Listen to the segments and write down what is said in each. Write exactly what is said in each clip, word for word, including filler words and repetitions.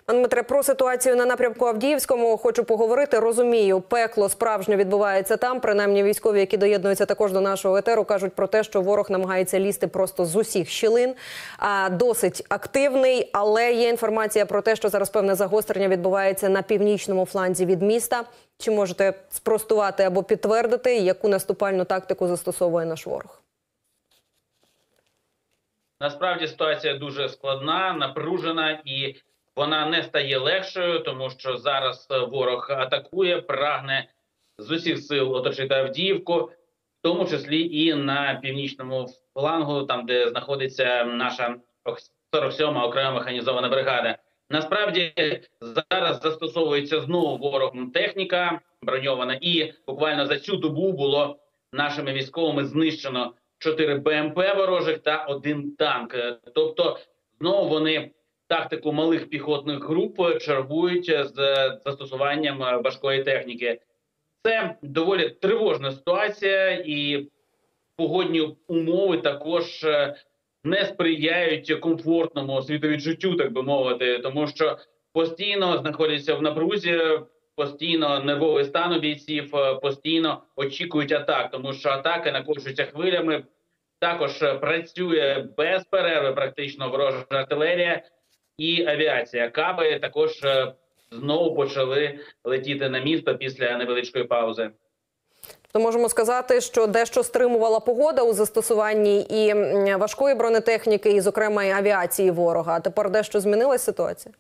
Пане Дмитре, про ситуацію на напрямку Авдіївському хочу поговорити. Розумію, пекло справжнє відбувається там. Принаймні військові, які доєднуються також до нашого етеру, кажуть про те, що ворог намагається лізти просто з усіх щілин. А, досить активний, але є інформація про те, що зараз певне загострення відбувається на північному фланзі від міста. Чи можете спростувати або підтвердити, яку наступальну тактику застосовує наш ворог? Насправді ситуація дуже складна, напружена і вона не стає легшою, тому що зараз ворог атакує, прагне з усіх сил оточити Авдіївку, в тому числі і на північному флангу, там де знаходиться наша сорок сьома окрема механізована бригада. Насправді зараз застосовується знову ворогом техніка броньована, і буквально за цю добу було нашими військовими знищено чотири Б М Пе ворожих та один танк. Тобто знову вони тактику малих піхотних груп чергують з застосуванням важкої техніки. Це доволі тривожна ситуація, і погодні умови також не сприяють комфортному світовідчуттю, так би мовити, тому що постійно знаходяться в напрузі, постійно нервовий стан у бійців, постійно очікують атак, тому що атаки накочуються хвилями. Також працює без перерви практично ворожа артилерія і авіація. Каби також знову почали летіти на місто після невеличкої паузи. То можемо сказати, що дещо стримувала погода у застосуванні і важкої бронетехніки, і, зокрема, і авіації ворога. А тепер дещо змінилась ситуація?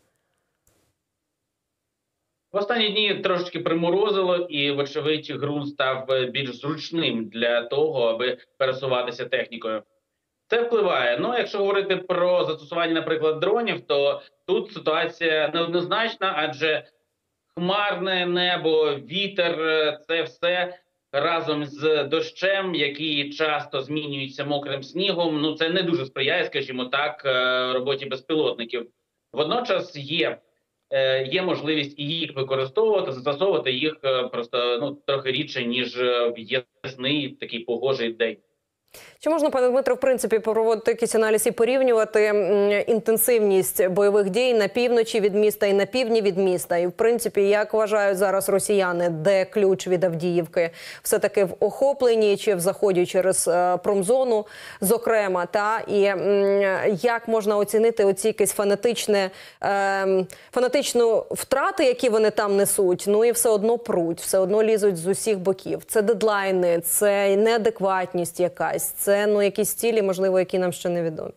В останні дні трошечки приморозило, і, вочевидь, ґрунт став більш зручним для того, аби пересуватися технікою. Це впливає. Ну, якщо говорити про застосування, наприклад, дронів, то тут ситуація неоднозначна, адже хмарне небо, вітер – це все разом з дощем, який часто змінюється мокрим снігом. Ну, це не дуже сприяє, скажімо так, роботі безпілотників. Водночас є Є можливість і їх використовувати, застосовувати їх просто ну трохи рідше, ніж в ясний такий погожий день. Чи можна, пане Дмитро, в принципі, проводити якийсь аналіз і порівнювати інтенсивність бойових дій на півночі від міста і на півдні від міста? І, в принципі, як вважають зараз росіяни, де ключ від Авдіївки? Все-таки в охопленні чи в заході через промзону, зокрема, та? І як можна оцінити оці якісь фанатичне, е, фанатичну втрати, які вони там несуть, ну і все одно пруть, все одно лізуть з усіх боків? Це дедлайни, це неадекватність якась. Це ну, якісь цілі, можливо, які нам ще невідомі.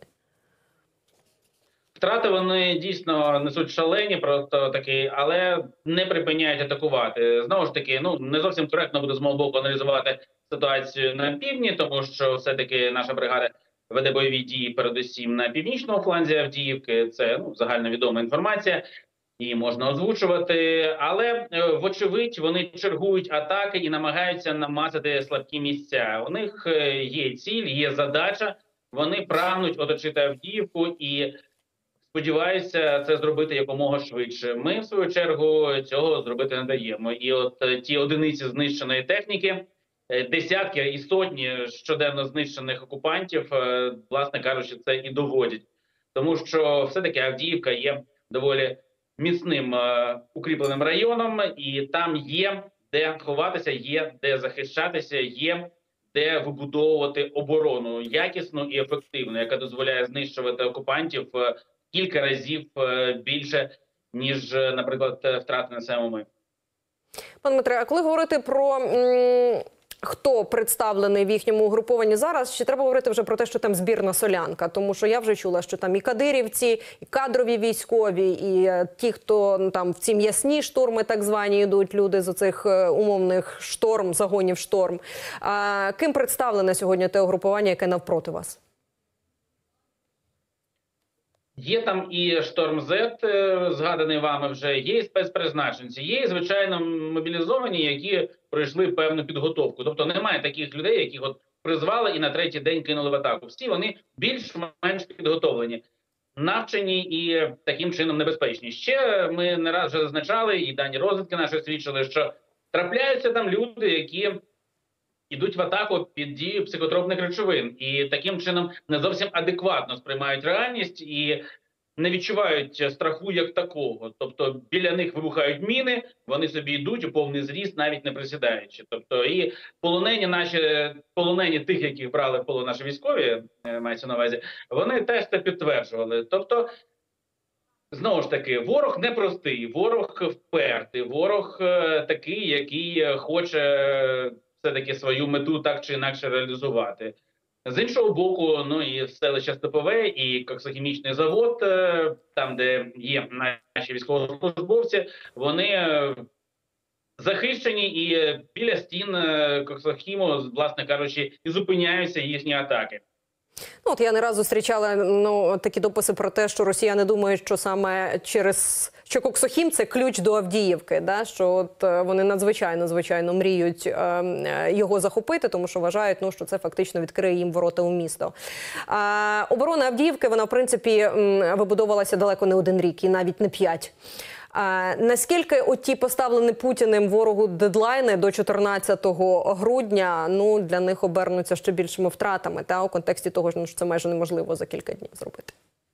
Втрати вони дійсно несуть шалені, просто такі, але не припиняють атакувати. Знову ж таки, ну не зовсім коректно буде з мого боку аналізувати ситуацію на півдні, тому що все-таки наша бригада веде бойові дії передусім на північному фланзі Авдіївки. Це ну, загальновідома інформація. Її можна озвучувати, але, вочевидь, вони чергують атаки і намагаються намазати слабкі місця. У них є ціль, є задача, вони прагнуть оточити Авдіївку і сподіваються це зробити якомога швидше. Ми, в свою чергу, цього зробити не даємо. І от ті одиниці знищеної техніки, десятки і сотні щоденно знищених окупантів, власне кажучи, це і доводять. Тому що все-таки Авдіївка є доволі міцним е, укріпленим районом, і там є де ховатися, є де захищатися, є де вибудовувати оборону якісну і ефективну, яка дозволяє знищувати окупантів е, кілька разів е, більше, ніж, наприклад, втрати несемо ми. Пане Дмитре, а коли говорити про м хто представлений в їхньому угрупованні зараз, чи треба говорити вже про те, що там збірна солянка? Тому що я вже чула, що там і кадирівці, і кадрові військові, і ті, хто ну, там в ці м'ясні штурми так звані йдуть, люди з оцих умовних шторм, загонів шторм. А ким представлене сьогодні те угрупування, яке навпроти вас? Є там і Шторм-Зет, згаданий вами вже, є і спецпризначенці, є і, звичайно, мобілізовані, які пройшли певну підготовку. Тобто немає таких людей, яких от призвали і на третій день кинули в атаку. Всі вони більш-менш підготовлені, навчені і таким чином небезпечні. Ще ми не раз вже зазначали, і дані розвідки наші свідчили, що трапляються там люди, які ідуть в атаку під дією психотропних речовин і таким чином не зовсім адекватно сприймають реальність і не відчувають страху як такого. Тобто біля них вибухають міни, вони собі йдуть у повний зріст, навіть не присідаючи. Тобто і полонені наші, полонені тих, яких брали в полон наші військові, мається на увазі, вони теж це підтверджували. Тобто, знову ж таки, ворог непростий, ворог впертий, ворог е, такий, який хоче е, все-таки свою мету так чи інакше реалізувати. З іншого боку, ну і селище Степове, і коксохімічний завод, е, там, де є наші військовослужбовці, вони е, захищені і е, біля стін е, коксохіму, власне кажучи, і зупиняються їхні атаки. Ну, от я не раз зустрічала ну, такі дописи про те, що росіяни думають, що саме через що Коксохім – це ключ до Авдіївки, да? Що от вони надзвичайно, звичайно мріють е, його захопити, тому що вважають, ну, що це фактично відкриє їм ворота у місто. А, оборона Авдіївки, вона, в принципі, вибудовувалася далеко не один рік і навіть не п'ять. А, наскільки оті поставлені Путіним ворогу дедлайни до чотирнадцятого грудня, ну, для них обернуться ще більшими втратами, та, у контексті того, що це майже неможливо за кілька днів зробити?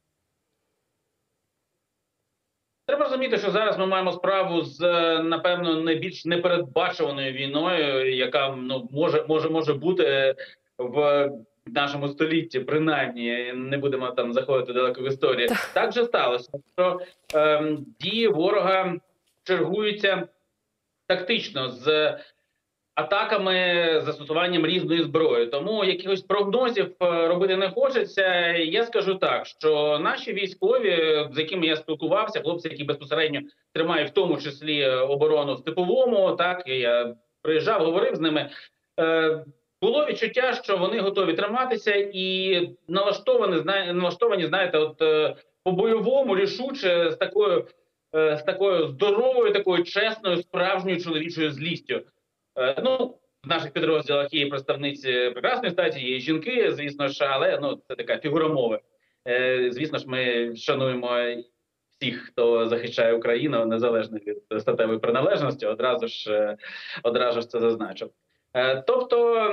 Треба розуміти, що зараз ми маємо справу з, напевно, найбільш непередбачуваною війною, яка ну, може, може, може бути в нашому столітті, принаймні, не будемо там заходити далеко в історію. Так, так же сталося, що е, дії ворога чергуються тактично з атаками, застосуванням різної зброї. Тому якихось прогнозів робити не хочеться. Я скажу так, що наші військові, з якими я спілкувався, хлопці, які безпосередньо тримають в тому числі оборону в Степовому, так, я приїжджав, говорив з ними, е, було відчуття, що вони готові триматися і налаштовані, налаштовані, знаєте, от по-бойовому, рішуче, з такою, з такою здоровою, такою чесною, справжньою чоловічою злістю. Ну, в наших підрозділах є представниці прекрасної статі, є жінки, звісно ж, але ну, це така фігура мови. Звісно ж, ми шануємо всіх, хто захищає Україну, незалежно від статевої приналежності, одразу ж, одразу ж це зазначу. Тобто,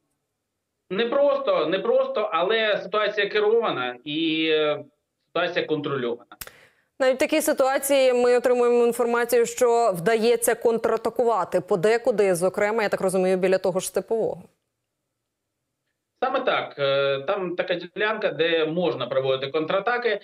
не просто, не просто, але ситуація керована і ситуація контрольована. Навіть в такій ситуації ми отримуємо інформацію, що вдається контратакувати подекуди, зокрема, я так розумію, біля того ж Степового. Саме так. Там така ділянка, де можна проводити контратаки,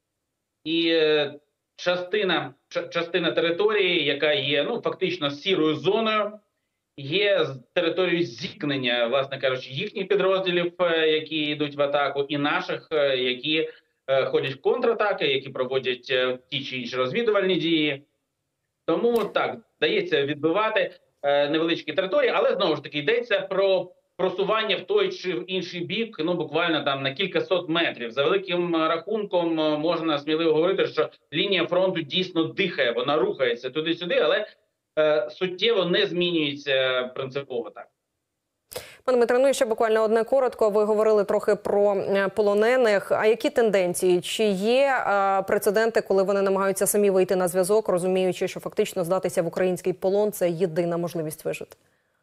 і частина, частина території, яка є ну, фактично сірою зоною, є територією зіткнення, власне кажучи, їхніх підрозділів, які йдуть в атаку, і наших, які ходять в контратаки, які проводять ті чи інші розвідувальні дії. Тому так, вдається відбивати невеличкі території, але знову ж таки йдеться про просування в той чи в інший бік, ну буквально там на кілька сот метрів. За великим рахунком можна сміливо говорити, що лінія фронту дійсно дихає, вона рухається туди-сюди, але е, суттєво не змінюється принципово так. Пане Дмитре, ну і ще буквально одне коротко. Ви говорили трохи про полонених. А які тенденції? Чи є е, прецеденти, коли вони намагаються самі вийти на зв'язок, розуміючи, що фактично здатися в український полон – це єдина можливість вижити?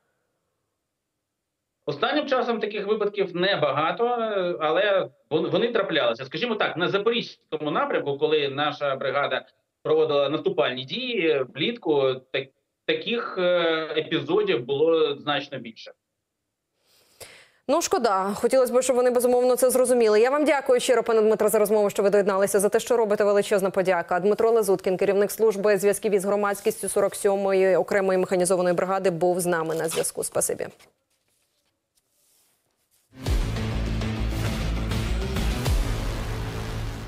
Останнім часом таких випадків небагато, але вони траплялися. Скажімо так, на Запорізькому напрямку, коли наша бригада проводила наступальні дії влітку, так, таких епізодів було значно більше. Ну, шкода. Хотілося б, щоб вони, безумовно, це зрозуміли. Я вам дякую щиро, пане Дмитро, за розмову, що ви доєдналися, за те, що робите. Величезна подяка. Дмитро Лазуткін, керівник служби зв'язків із громадськістю сорок сьомої окремої механізованої бригади, був з нами на зв'язку. Спасибі.